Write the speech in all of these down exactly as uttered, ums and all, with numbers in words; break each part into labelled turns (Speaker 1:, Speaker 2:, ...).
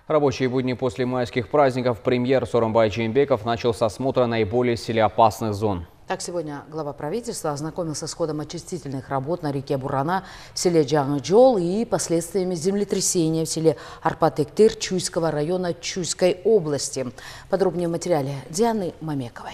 Speaker 1: Рабочие будни после майских праздников премьер Сооронбай Жээнбеков начал с осмотра наиболее селеопасных зон.
Speaker 2: Так, сегодня глава правительства ознакомился с ходом очистительных работ на реке Бурана в селе Жаңы-Жол и последствиями землетрясения в селе Арпатектыр Чуйского района Чуйской области. Подробнее в материале Дианы Мамековой.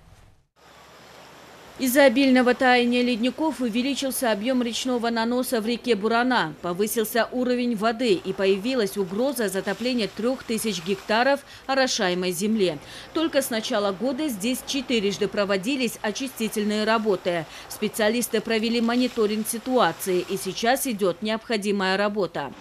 Speaker 3: Из-за обильного таяния ледников увеличился объем речного наноса в реке Бурана, повысился уровень воды и появилась угроза затопления трех тысяч гектаров орошаемой земли. Только с начала года здесь четырежды проводились очистительные работы. Специалисты провели мониторинг ситуации, и сейчас идет необходимая работа.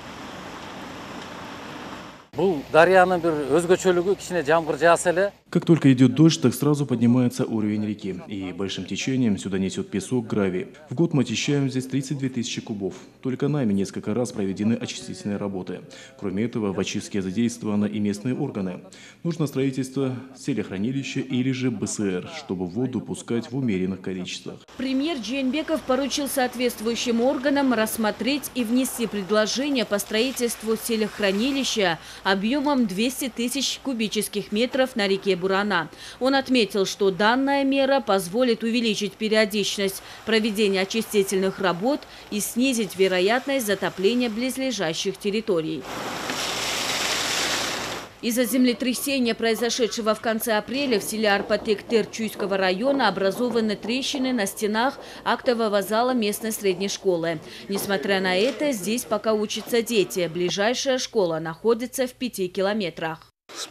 Speaker 4: Как только идет дождь, так сразу поднимается уровень реки, и большим течением сюда несет песок, гравий. В год мы очищаем здесь тридцать две тысячи кубов. Только нами несколько раз проведены очистительные работы. Кроме этого, в очистке задействованы и местные органы. Нужно строительство селехранилища или же бэ эс эр, чтобы воду пускать в умеренных количествах.
Speaker 3: Премьер Жээнбеков поручил соответствующим органам рассмотреть и внести предложение по строительству селехранилища объемом двести тысяч кубических метров на реке Бурана. Он отметил, что данная мера позволит увеличить периодичность проведения очистительных работ и снизить вероятность затопления близлежащих территорий. Из-за землетрясения, произошедшего в конце апреля в селе Арпатектыр Чуйского района, образованы трещины на стенах актового зала местной средней школы. Несмотря на это, здесь пока учатся дети. Ближайшая школа находится в пяти километрах.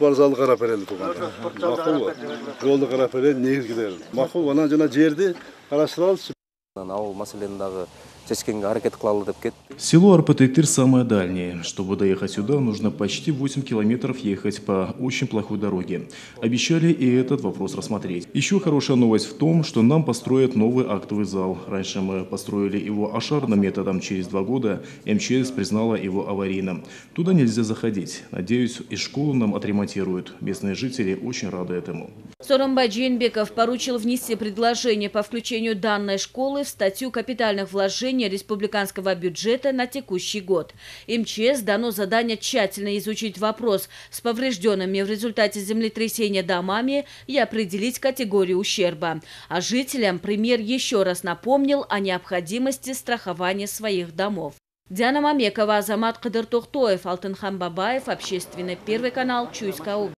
Speaker 4: Село Арпатектыр самое дальнее. Чтобы доехать сюда, нужно почти восемь километров ехать по очень плохой дороге. Обещали и этот вопрос рассмотреть. Еще хорошая новость в том, что нам построят новый актовый зал. Раньше мы построили его ашарным методом. Через два года эм че эс признала его аварийным. Туда нельзя заходить. Надеюсь, и школу нам отремонтируют. Местные жители очень рады этому.
Speaker 3: Сооронбай Жээнбеков поручил внести предложение по включению данной школы в статью капитальных вложений республиканского бюджета на текущий год. эм че эс дано задание тщательно изучить вопрос с поврежденными в результате землетрясения домами и определить категорию ущерба. А жителям премьер еще раз напомнил о необходимости страхования своих домов. Диана Мамекова, Азамат Кадыртохтоев, Алтынхан Бабаев, Общественный, Первый канал, Чуйская область.